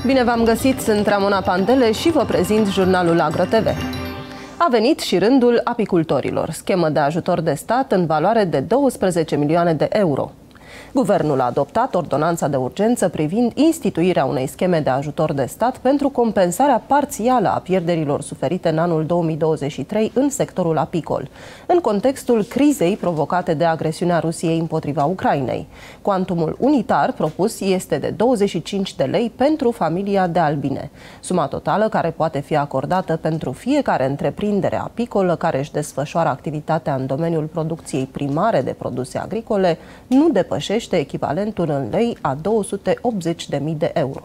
Bine v-am găsit, sunt Ramona Pandele și vă prezint jurnalul Agro TV. A venit și rândul apicultorilor, schemă de ajutor de stat în valoare de 12 milioane de euro. Guvernul a adoptat ordonanța de urgență privind instituirea unei scheme de ajutor de stat pentru compensarea parțială a pierderilor suferite în anul 2023 în sectorul apicol, în contextul crizei provocate de agresiunea Rusiei împotriva Ucrainei. Cuantumul unitar propus este de 25 de lei pentru familia de albine, suma totală care poate fi acordată pentru fiecare întreprindere apicolă care își desfășoară activitatea în domeniul producției primare de produse agricole nu depășește echivalentul în lei a 280.000 de euro.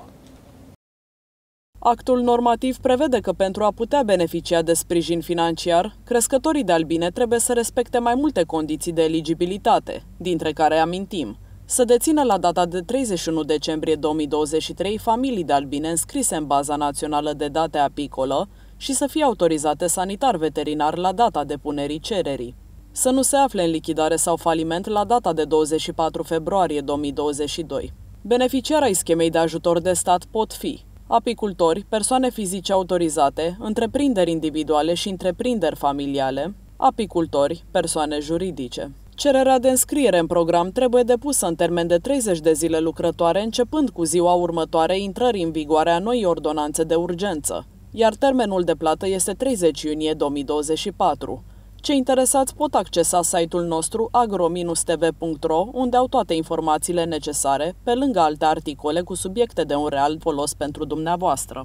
Actul normativ prevede că pentru a putea beneficia de sprijin financiar, crescătorii de albine trebuie să respecte mai multe condiții de eligibilitate, dintre care amintim: să dețină la data de 31 decembrie 2023 familii de albine înscrise în baza națională de date apicolă și să fie autorizate sanitar-veterinar la data depunerii cererii, să nu se afle în lichidare sau faliment la data de 24 februarie 2022. Beneficiari ai schemei de ajutor de stat pot fi apicultori, persoane fizice autorizate, întreprinderi individuale și întreprinderi familiale, apicultori, persoane juridice. Cererea de înscriere în program trebuie depusă în termen de 30 de zile lucrătoare începând cu ziua următoare intrării în vigoare a noii ordonanțe de urgență, iar termenul de plată este 30 iunie 2024. Cei interesați pot accesa site-ul nostru agro-tv.ro, unde au toate informațiile necesare, pe lângă alte articole cu subiecte de un real folos pentru dumneavoastră.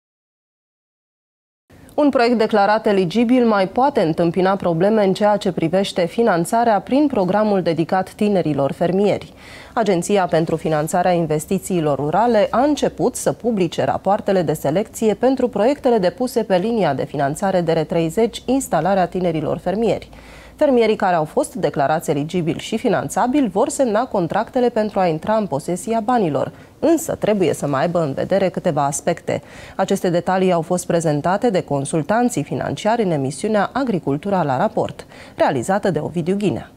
Un proiect declarat eligibil mai poate întâmpina probleme în ceea ce privește finanțarea prin programul dedicat tinerilor fermieri. Agenția pentru Finanțarea Investițiilor Rurale a început să publice rapoartele de selecție pentru proiectele depuse pe linia de finanțare DR30, instalarea tinerilor fermieri. Fermierii care au fost declarați eligibili și finanțabili vor semna contractele pentru a intra în posesia banilor, însă trebuie să mai aibă în vedere câteva aspecte. Aceste detalii au fost prezentate de consultanții financiari în emisiunea Agricultura la raport, realizată de Ovidiu Ghinea.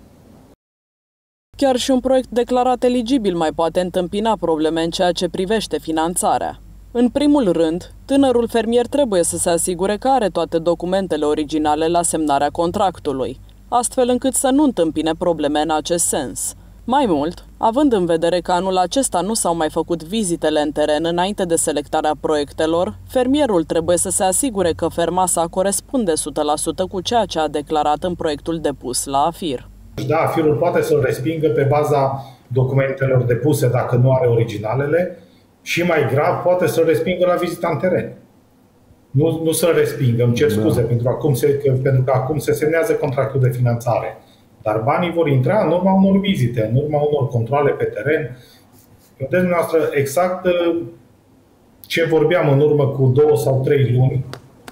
Chiar și un proiect declarat eligibil mai poate întâmpina probleme în ceea ce privește finanțarea. În primul rând, tânărul fermier trebuie să se asigure că are toate documentele originale la semnarea contractului, astfel încât să nu întâmpine probleme în acest sens. Mai mult, având în vedere că anul acesta nu s-au mai făcut vizitele în teren înainte de selectarea proiectelor, fermierul trebuie să se asigure că ferma sa corespunde 100% cu ceea ce a declarat în proiectul depus la AFIR. Da, AFIR-ul poate să-l respingă pe baza documentelor depuse dacă nu are originalele și, mai grav, poate să-l respingă la vizita în teren. Nu să-l respingă, îmi cer scuze, pentru că acum se semnează contractul de finanțare. Dar banii vor intra în urma unor vizite, în urma unor controale pe teren. Vedeți dumneavoastră exact ce vorbeam în urmă cu 2 sau 3 luni.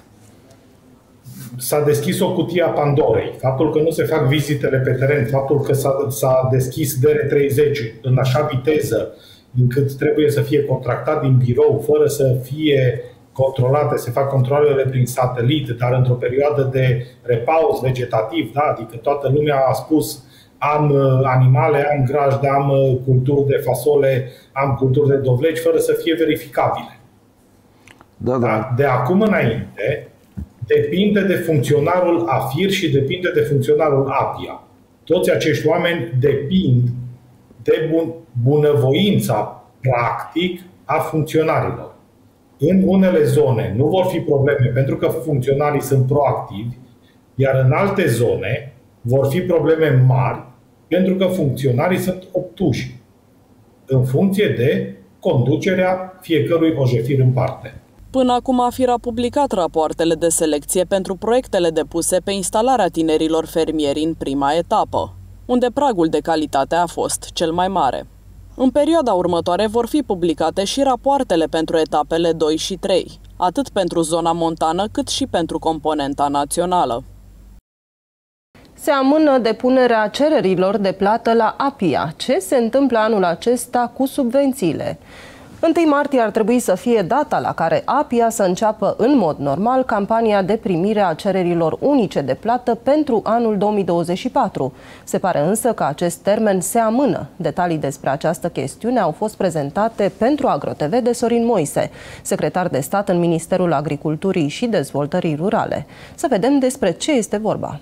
S-a deschis o cutie a Pandorei. Faptul că nu se fac vizitele pe teren, faptul că s-a deschis DR30 în așa viteză încât trebuie să fie contractat din birou, fără să fie controlate, se fac controlele prin satelit, dar într-o perioadă de repaus vegetativ, da? Adică toată lumea a spus: am animale, am grajde, am culturi de fasole, am culturi de dovleci, fără să fie verificabile. Da? De acum înainte, depinde de funcționarul AFIR și depinde de funcționarul APIA. Toți acești oameni depind de bunăvoința, practic, a funcționarilor. În unele zone nu vor fi probleme pentru că funcționarii sunt proactivi, iar în alte zone vor fi probleme mari pentru că funcționarii sunt obtuși, în funcție de conducerea fiecărui OJEFIR în parte. Până acum AFIR a publicat rapoartele de selecție pentru proiectele depuse pe instalarea tinerilor fermieri în prima etapă, unde pragul de calitate a fost cel mai mare. În perioada următoare vor fi publicate și rapoartele pentru etapele 2 și 3, atât pentru zona montană cât și pentru componenta națională. Se amână depunerea cererilor de plată la APIA. Ce se întâmplă anul acesta cu subvențiile? 1 martie ar trebui să fie data la care APIA să înceapă în mod normal campania de primire a cererilor unice de plată pentru anul 2024. Se pare însă că acest termen se amână. Detalii despre această chestiune au fost prezentate pentru AgroTV de Sorin Moise, secretar de stat în Ministerul Agriculturii și Dezvoltării Rurale. Să vedem despre ce este vorba.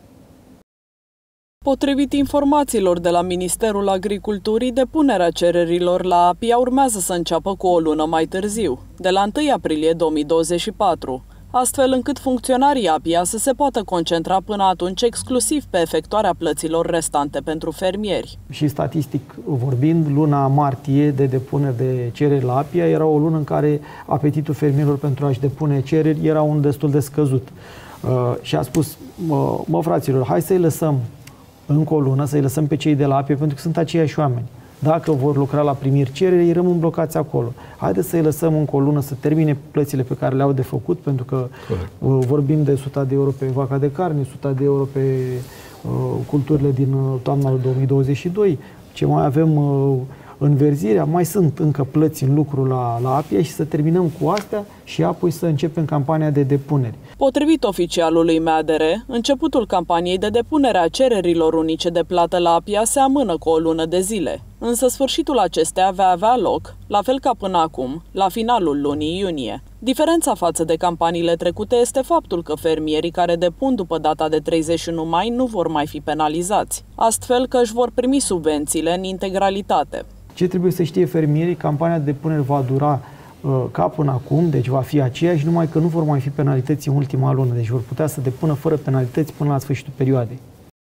Potrivit informațiilor de la Ministerul Agriculturii, depunerea cererilor la APIA urmează să înceapă cu o lună mai târziu, de la 1 aprilie 2024, astfel încât funcționarii APIA să se poată concentra până atunci exclusiv pe efectuarea plăților restante pentru fermieri. Și statistic vorbind, luna martie de depunere de cereri la APIA era o lună în care apetitul fermierilor pentru a-și depune cereri era un destul de scăzut. Și a spus, mă fraților, hai să-i lăsăm încă o lună, să-i lăsăm pe cei de la APIA, pentru că sunt aceiași oameni. Dacă vor lucra la primiri cereri, ei rămân blocați acolo. Haideți să-i lăsăm încă o lună să termine plățile pe care le-au de făcut, pentru că vorbim de 100 de euro pe vaca de carne, 100 de euro pe culturile din toamna 2022. Ce mai avem înverzirea, mai sunt încă plăți în lucru la APIA și să terminăm cu astea și apoi să începem campania de depuneri. Potrivit oficialului MADR, începutul campaniei de depunere a cererilor unice de plată la APIA se amână cu o lună de zile, însă sfârșitul acesteia va avea loc, la fel ca până acum, la finalul lunii iunie. Diferența față de campaniile trecute este faptul că fermierii care depun după data de 31 mai nu vor mai fi penalizați, astfel că își vor primi subvențiile în integralitate. Ce trebuie să știe fermierii? Campania de depunere va dura ca până acum, deci va fi aceeași, numai că nu vor mai fi penalități în ultima lună, deci vor putea să depună fără penalități până la sfârșitul perioadei.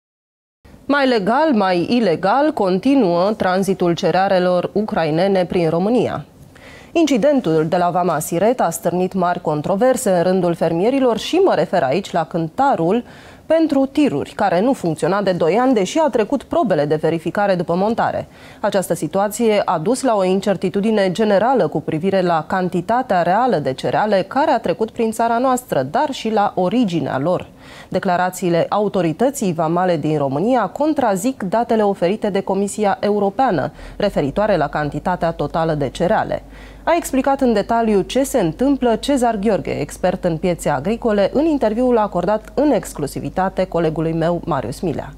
Mai legal, mai ilegal, continuă tranzitul cerealelor ucrainene prin România. Incidentul de la Vama Siret a stârnit mari controverse în rândul fermierilor și mă refer aici la cântarul pentru tiruri, care nu funcționa de 2 ani, deși a trecut probele de verificare după montare. Această situație a dus la o incertitudine generală cu privire la cantitatea reală de cereale care a trecut prin țara noastră, dar și la originea lor. Declarațiile autorității vamale din România contrazic datele oferite de Comisia Europeană, referitoare la cantitatea totală de cereale. A explicat în detaliu ce se întâmplă Cezar Gheorghe, expert în piețe agricole, în interviul acordat în exclusivitate colegului meu, Marius Milea.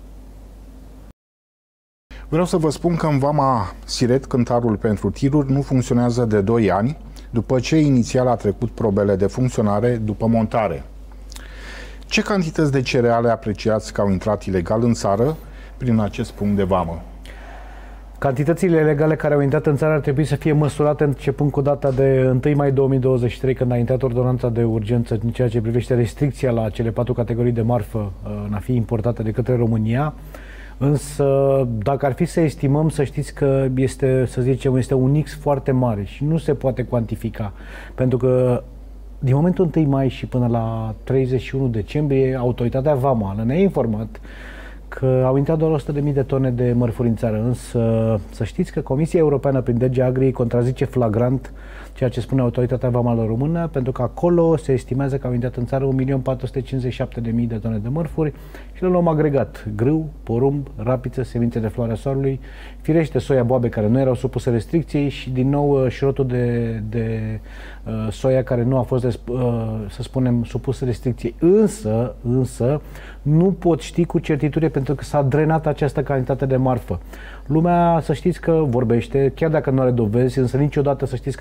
Vreau să vă spun că în Vama Siret cântarul pentru tiruri nu funcționează de 2 ani, după ce inițial a trecut probele de funcționare după montare. Ce cantități de cereale apreciați că au intrat ilegal în țară prin acest punct de vamă? Cantitățile legale care au intrat în țară ar trebui să fie măsurate începând cu data de 1 mai 2023, când a intrat ordonanța de urgență în ceea ce privește restricția la cele 4 categorii de marfă în a fi importate de către România. Însă, dacă ar fi să estimăm, să știți că este, să zicem, este un X foarte mare și nu se poate cuantifica. Pentru că din momentul 1 mai și până la 31 decembrie, autoritatea vamală ne-a informat că au intrat doar 100.000 de tone de mărfuri în țară, însă să știți că Comisia Europeană prin DG Agri contrazice flagrant ceea ce spune autoritatea vamală română, pentru că acolo se estimează că au intrat în țară 1.457.000 de tone de mărfuri și le luăm agregat: grâu, porumb, rapiță, semințe de floarea soarelui, firește soia, boabe care nu erau supuse restricției și din nou șirotul de soia care nu a fost, să spunem, supus restricției. Însă nu pot ști cu certitudine pentru că s-a drenat această cantitate de marfă. Lumea, să știți că vorbește, chiar dacă nu are dovezi, însă niciodată să știți că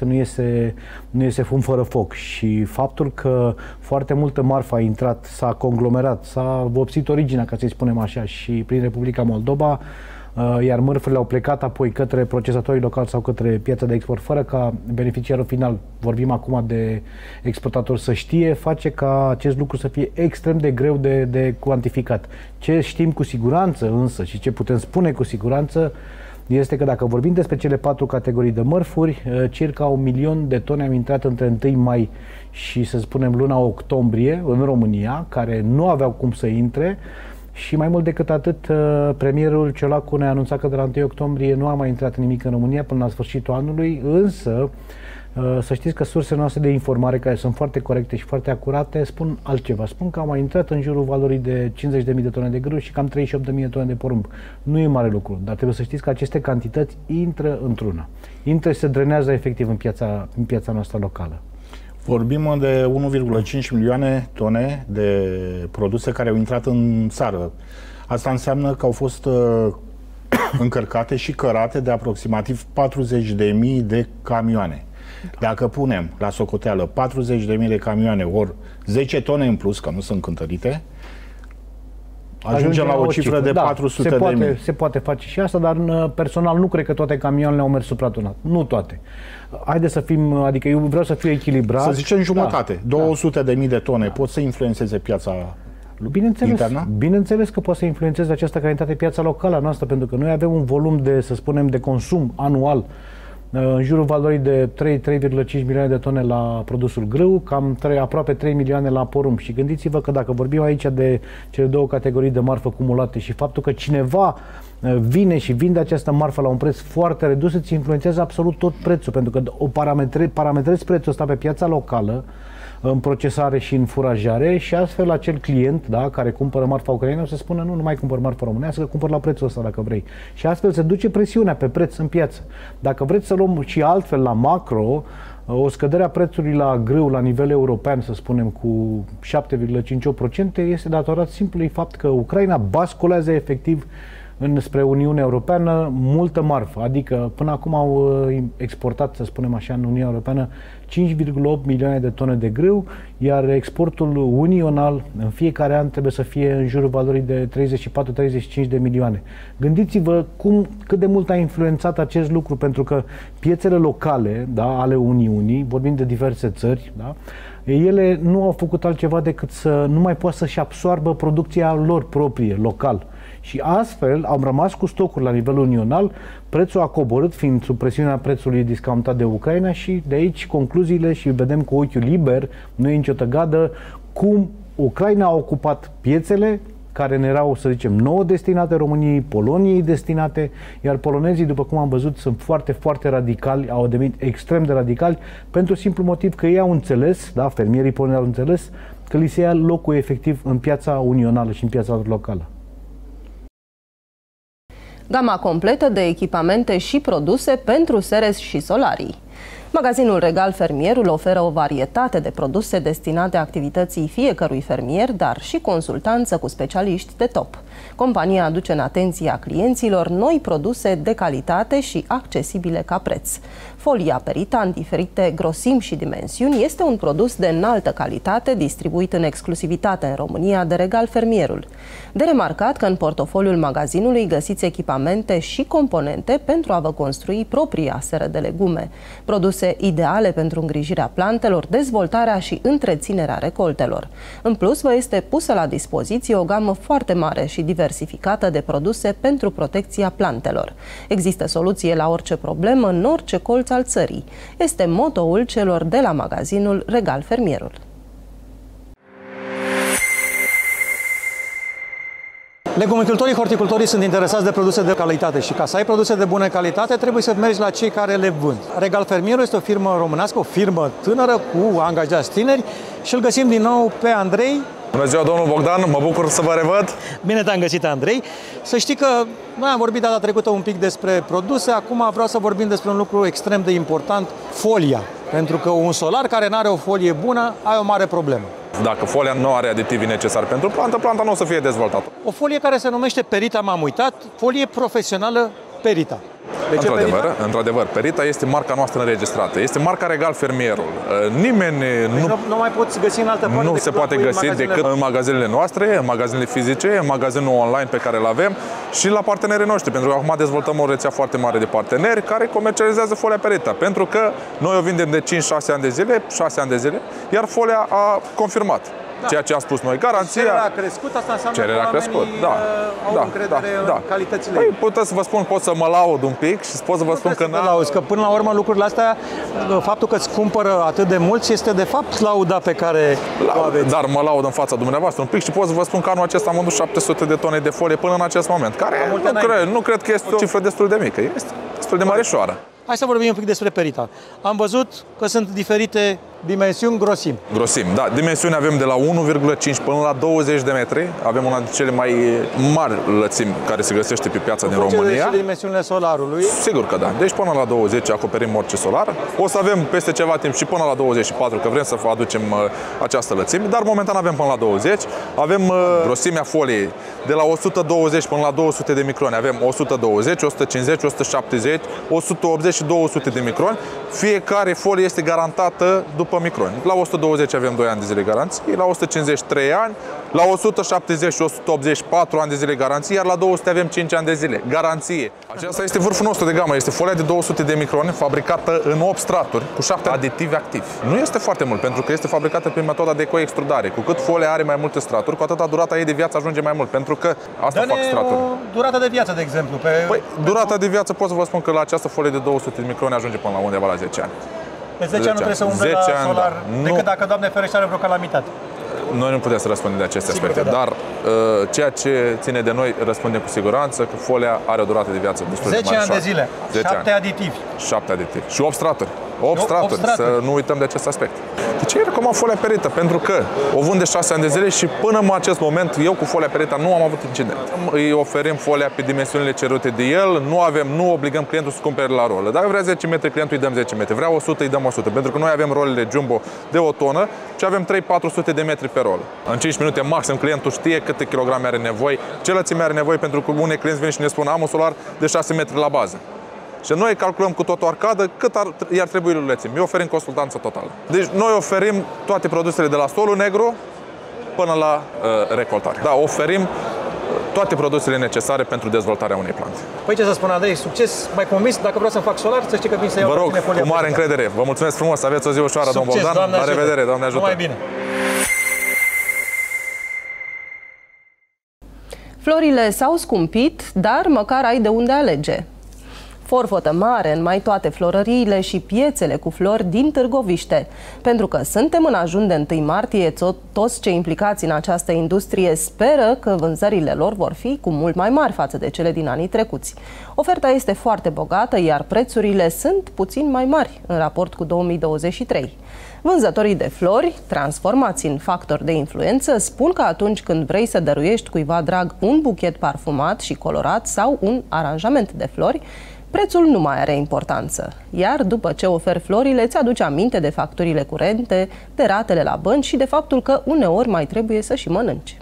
nu iese fum fără foc. Și faptul că foarte multă marfă a intrat, s-a conglomerat, s-a vopsit originea, ca să-i spunem așa, și prin Republica Moldova, iar mărfurile au plecat apoi către procesatorii locali sau către piața de export, fără ca beneficiarul final, vorbim acum de exportator, să știe, face ca acest lucru să fie extrem de greu de cuantificat. Ce știm cu siguranță însă și ce putem spune cu siguranță este că dacă vorbim despre cele 4 categorii de mărfuri, circa 1.000.000 de tone au intrat între 1 mai și, să spunem, luna octombrie în România, care nu aveau cum să intre. Și mai mult decât atât, premierul Ciolacu ne-a anunțat că de la 1 octombrie nu a mai intrat nimic în România până la sfârșitul anului, însă Să știți că sursele noastre de informare, care sunt foarte corecte și foarte acurate, spun altceva. Spun că au mai intrat în jurul valorii de 50.000 de tone de grâu și cam 38.000 de tone de porumb. Nu e mare lucru, dar trebuie să știți că aceste cantități intră într-una. Intră și se drenează efectiv în piața noastră locală. Vorbim de 1,5 milioane tone de produse care au intrat în țară. Asta înseamnă că au fost încărcate și cărate de aproximativ 40.000 de camioane. Dacă punem la socoteală 40.000 de camioane ori 10 tone în plus, că nu sunt cântărite, ajungem la o cifră de 400.000. Se poate face și asta, dar personal nu cred că toate camioanele au mers supratonat. Nu toate. Haideți să fim, adică eu vreau să fiu echilibrat. Să zicem jumătate. 200.000 de tone pot să influențeze piața internă? Bineînțeles că poate să influențeze această calitate piața locală a noastră, pentru că noi avem un volum de, să spunem, de consum anual în jurul valorii de 3,5 milioane de tone la produsul grâu, cam aproape 3 milioane la porumb. Și gândiți-vă că dacă vorbim aici de cele două categorii de marfă cumulate și faptul că cineva vine și vinde această marfă la un preț foarte redus, îți influențează absolut tot prețul, pentru că o parametrezi prețul ăsta pe piața locală, în procesare și în furajare, și astfel acel client, da, care cumpără marfa ucraină, o să spună nu mai cumpăr marfa românească, cumpăr la prețul ăsta dacă vrei. Și astfel se duce presiunea pe preț în piață. Dacă vreți să luăm și altfel la macro, o scădere a prețului la grâu la nivel european, să spunem, cu 7,58%, este datorat simplului fapt că Ucraina basculează efectiv spre Uniunea Europeană multă marfă, adică până acum au exportat, să spunem așa, în Uniunea Europeană 5,8 milioane de tone de grâu, iar exportul unional în fiecare an trebuie să fie în jurul valorii de 34-35 de milioane. Gândiți-vă cât de mult a influențat acest lucru, pentru că piețele locale, da, ale Uniunii, vorbim de diverse țări, da, ele nu au făcut altceva decât să nu mai poată să-și absoarbă producția lor proprie, local. Și astfel am rămas cu stocuri la nivel unional, prețul a coborât fiind sub presiunea prețului discountat de Ucraina și de aici concluziile, și vedem cu ochiul liber, nu e nicio tăgadă, cum Ucraina a ocupat piețele care ne erau, să zicem, nouă destinate României, Poloniei destinate, iar polonezii, după cum am văzut, sunt foarte, foarte radicali, au devenit extrem de radicali, pentru simplu motiv că ei au înțeles, da, fermierii polonezi au înțeles, că li se ia locul efectiv în piața unională și în piața locală. Gama completă de echipamente și produse pentru Seres și solarii. Magazinul Regal Fermierul oferă o varietate de produse destinate activității fiecărui fermier, dar și consultanță cu specialiști de top. Compania aduce în atenția clienților noi produse de calitate și accesibile ca preț. Folia perită în diferite grosimi și dimensiuni este un produs de înaltă calitate distribuit în exclusivitate în România de Regal Fermierul. De remarcat că în portofoliul magazinului găsiți echipamente și componente pentru a vă construi propria seră de legume, produse ideale pentru îngrijirea plantelor, dezvoltarea și întreținerea recoltelor. În plus, vă este pusă la dispoziție o gamă foarte mare și diversificată de produse pentru protecția plantelor. Există soluție la orice problemă în orice colț al țării. Este motoul celor de la magazinul Regal Fermierul. Legumicultorii, horticultorii sunt interesați de produse de calitate și ca să ai produse de bună calitate trebuie să mergi la cei care le vând. Regal Fermierul este o firmă românească, o firmă tânără cu angajați tineri și îl găsim din nou pe Andrei. Bună ziua, domnul Bogdan, mă bucur să vă revăd. Bine te-am găsit, Andrei. Să știi că noi am vorbit data trecută un pic despre produse, acum vreau să vorbim despre un lucru extrem de important, folia. Pentru că un solar care nu are o folie bună, ai o mare problemă. Dacă folia nu are aditivii necesari pentru plantă, planta nu o să fie dezvoltată. O folie care se numește Perita, m-am uitat, folie profesională Perita. De ce Perita? Într-adevăr, Perita este marca noastră înregistrată. Este marca Regal Fermierul. Nimeni nu mai poți găsi în altă parte. Nu se poate găsi decât în magazinele noastre, în magazinele fizice, în magazinul online pe care îl avem și la partenerii noștri. Pentru că acum dezvoltăm o rețea foarte mare de parteneri care comercializează folia Perita. Pentru că noi o vindem de 5-6 ani de zile, 6 ani de zile, iar folia a confirmat. Da. Ceea ce am spus noi, garanția... Cererea a crescut, asta înseamnă că oamenii au încredere în calitățile. Păi, puteți să vă spun, pot să mă laud un pic și pot să vă spun că că până la urmă lucrurile astea, faptul că îți cumpără atât de mulți este de fapt lauda pe care o aveți. Dar mă laud în fața dumneavoastră un pic și pot să vă spun că anul acesta am vândut 700 de tone de folie până în acest moment, care nu cred că este o cifră destul de mică, este destul de măreșoară. Hai să vorbim un pic despre perita. Am văzut că sunt diferite dimensiuni, grosimi. Grosimi, da. Dimensiuni avem de la 1,5 până la 20 de metri. Avem una dintre cele mai mari lățimi care se găsește pe piața din România. De dimensiunile solarului. Sigur că da. Deci până la 20 acoperim orice solar. O să avem peste ceva timp și până la 24, că vrem să aducem această lățime, dar momentan avem până la 20. Avem grosimea foliei de la 120 până la 200 de microni. Avem 120, 150, 170, 180 și 200 de microni. Fiecare folie este garantată după microni. La 120 avem 2 ani de zile garanție, la 150 3 ani, la 170 și 180 4 ani de zile garanție, iar la 200 avem 5 ani de zile garanție. Aceasta este vârful nostru de gamă, este folia de 200 de microni, fabricată în 8 straturi, cu 7 aditivi activi. Nu este foarte mult, pentru că este fabricată prin metoda de coextrudare. Cu cât folia are mai multe straturi, cu atâta durata ei de viață ajunge mai mult, pentru că asta fac straturi. Durata de viață, de exemplu. Durata de viață pot să vă spun că la această folie de 200 de microni ajunge până la undeva la 10 ani. De 10 ani nu trebuie să umble la solar, decât dacă, Doamne ferește, are vreo calamitate. Noi nu putem să răspundem de aceste aspecte, dar ceea ce ține de noi răspundem cu siguranță că folia are o durată de viață destul de mare. 10 ani de zile, 7 aditivi. 7 aditivi și 8 straturi. 8 straturi, să nu uităm de acest aspect. De ce recomand folia perită? Pentru că o vând de 6 ani de zile și până în acest moment eu cu folia perită nu am avut incident. Îi oferim folia pe dimensiunile cerute de el, nu obligăm clientul să cumpere la rolă. Dacă vrea 10 metri, clientul îi dăm 10 metri. Vrea 100, îi dăm 100. Pentru că noi avem rolele jumbo de o tonă și avem 3-400 de metri pe rolă. În 5 minute maxim clientul știe câte kilograme are nevoie, ce lățime are nevoie, pentru că unii clienți vin și ne spun am un solar de 6 metri la bază. Și noi calculăm cu tot o arcadă cât i-ar trebui lui lățimi. Noi oferim consultanță totală. Deci noi oferim toate produsele de la solul negru până la recoltare. Da, oferim toate produsele necesare pentru dezvoltarea unei plante. Păi ce să spun, Andrei, succes, mai convins, dacă vreau să fac solar, să știi că vin să iau. Vă rog, cu mare încredere. Vă mulțumesc frumos, să aveți o zi ușoară, domn Bogdan. La revedere, Doamne ajută. Numai bine. Florile s-au scumpit, dar măcar ai de unde alege. Forfotă mare în mai toate florăriile și piețele cu flori din Târgoviște. Pentru că suntem în ajun de 1 martie, toți cei implicați în această industrie speră că vânzările lor vor fi cu mult mai mari față de cele din anii trecuți. Oferta este foarte bogată, iar prețurile sunt puțin mai mari în raport cu 2023. Vânzătorii de flori, transformați în factori de influență, spun că atunci când vrei să dăruiești cuiva drag un buchet parfumat și colorat sau un aranjament de flori, prețul nu mai are importanță. Iar după ce oferi florile, îți aduce aminte de facturile curente, de ratele la bănci și de faptul că uneori mai trebuie să și mănânci.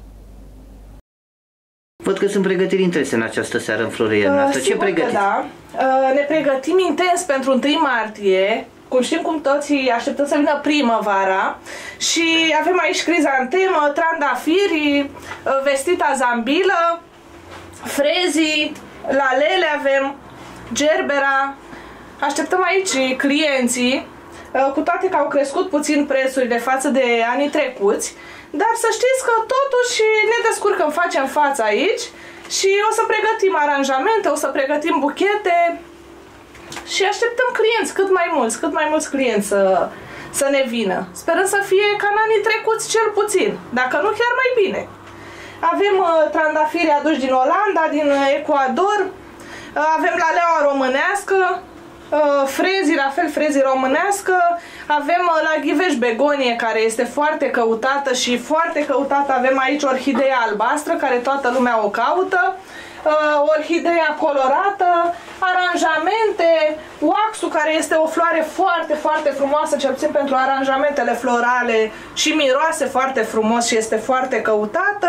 Văd că sunt pregătiri intense în această seară în florăria noastră. Ce pregătiți? Da. Ne pregătim intens pentru 1 martie. Cum știm cum toții așteptăm să vină primăvara și avem aici crizantemă, trandafiri, vestita zambilă, frezii, lalele avem, gerbera. Așteptăm aici clienții, cu toate că au crescut puțin prețurile față de anii trecuți, dar să știți că totuși ne descurcăm, facem față aici și o să pregătim aranjamente, o să pregătim buchete. Și așteptăm clienți, cât mai mulți clienți să ne vină. Sperăm să fie ca în anii trecuți cel puțin, dacă nu chiar mai bine. Avem trandafiri aduși din Olanda, din Ecuador, avem laleaua românească, frezii, la fel frezii românească, avem la ghiveș begonie care este foarte căutată și foarte căutată, avem aici orhideea albastră care toată lumea o caută, orhideea colorată, aranjamente, waxul care este o floare foarte, foarte frumoasă, cel puțin pentru aranjamentele florale și miroase foarte frumos și este foarte căutată.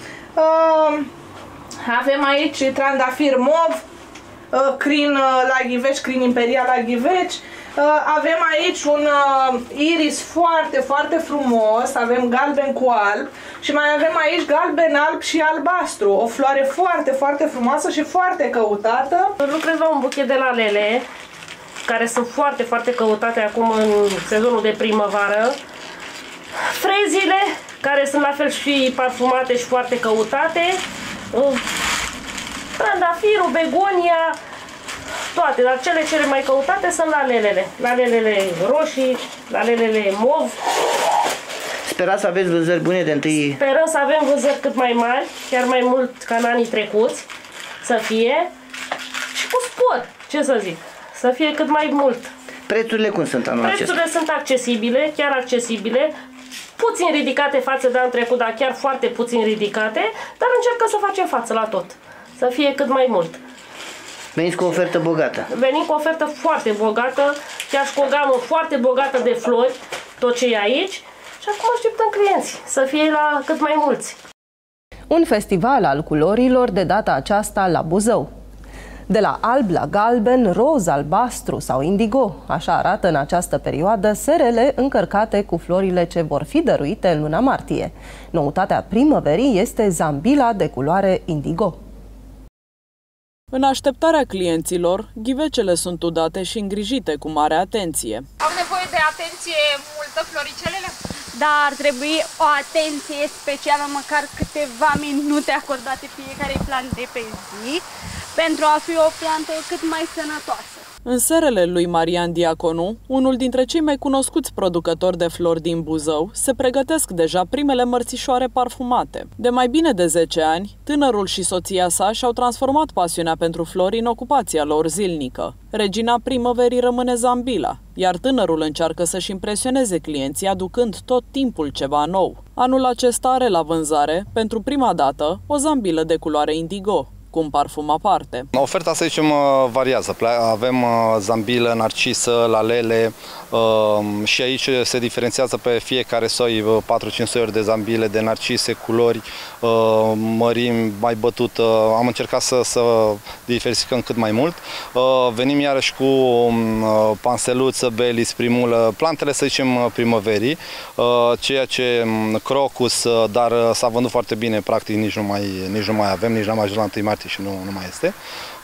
Avem aici trandafir mov, crin la ghiveci, crin imperial la ghiveci. Avem aici un iris foarte, foarte frumos, avem galben cu alb și mai avem aici galben, alb și albastru, o floare foarte, foarte frumoasă și foarte căutată. Lucrez la un buchet de lalele, care sunt foarte, foarte căutate acum în sezonul de primăvară. Frezile, care sunt la fel și parfumate și foarte căutate. Trandafirul, begonia, toate, dar cele mai căutate sunt lalelele. Lalelele roșii, lalelele mov. Sperați să aveți vânzări bune de 1. Sperăm să avem vânzări cât mai mari, chiar mai mult ca în anii trecuți, să fie. Și cu spor, ce să zic. Să fie cât mai mult. Prețurile cum sunt anul acesta? Prețurile sunt accesibile, chiar accesibile, puțin ridicate față de anul trecut, dar chiar foarte puțin ridicate, dar încercăm să facem față la tot. Să fie cât mai mult. Veniți cu o ofertă bogată. Venim cu o ofertă foarte bogată, chiar și cu o gamă foarte bogată de flori, tot ce e aici. Și acum așteptăm clienți să fie la cât mai mulți. Un festival al culorilor de data aceasta la Buzău. De la alb la galben, roz, albastru sau indigo, așa arată în această perioadă serele încărcate cu florile ce vor fi dăruite în luna martie. Noutatea primăverii este zambila de culoare indigo. În așteptarea clienților, ghivecele sunt udate și îngrijite cu mare atenție. Au nevoie de atenție multă floricelele? Da, ar trebui o atenție specială, măcar câteva minute acordate fiecare plant de pe zi, pentru a fi o plantă cât mai sănătoasă. În serele lui Marian Diaconu, unul dintre cei mai cunoscuți producători de flori din Buzău, se pregătesc deja primele mărțișoare parfumate. De mai bine de 10 ani, tânărul și soția sa și-au transformat pasiunea pentru flori în ocupația lor zilnică. Regina primăverii rămâne zambila, iar tânărul încearcă să-și impresioneze clienții aducând tot timpul ceva nou. Anul acesta are la vânzare, pentru prima dată, o zambilă de culoare indigo, cu un parfum aparte. Oferta, să zicem, variază. Avem zambilă, narcisă, lalele și aici se diferențiază pe fiecare soi 4-5 soiuri de zambile, de narcise, culori, mărimi, mai bătută. Am încercat să diversificăm cât mai mult. Venim iarăși cu panseluță, belis, primulă, plantele, să zicem, primăverii, ceea ce crocus, dar s-a vândut foarte bine, practic nici nu mai avem, nici n-am ajuns la 1 martie și nu mai este.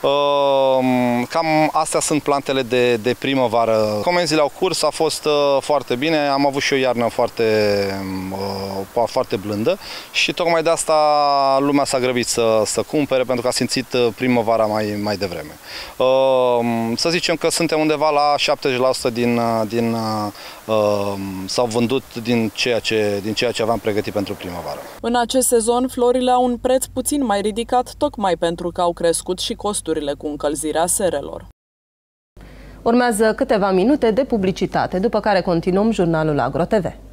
Cam astea sunt plantele de primăvară. Comenzile au curs, a fost foarte bine, am avut și o iarnă foarte blândă și tocmai de asta lumea s-a grăbit să cumpere, pentru că a simțit primăvara mai devreme. Să zicem că suntem undeva la 70% s-au vândut din ceea ce aveam pregătit pentru primăvară. În acest sezon, florile au un preț puțin mai ridicat, tocmai pentru că au crescut și costurile cu încălzirea serelor. Urmează câteva minute de publicitate, după care continuăm jurnalul Agro TV.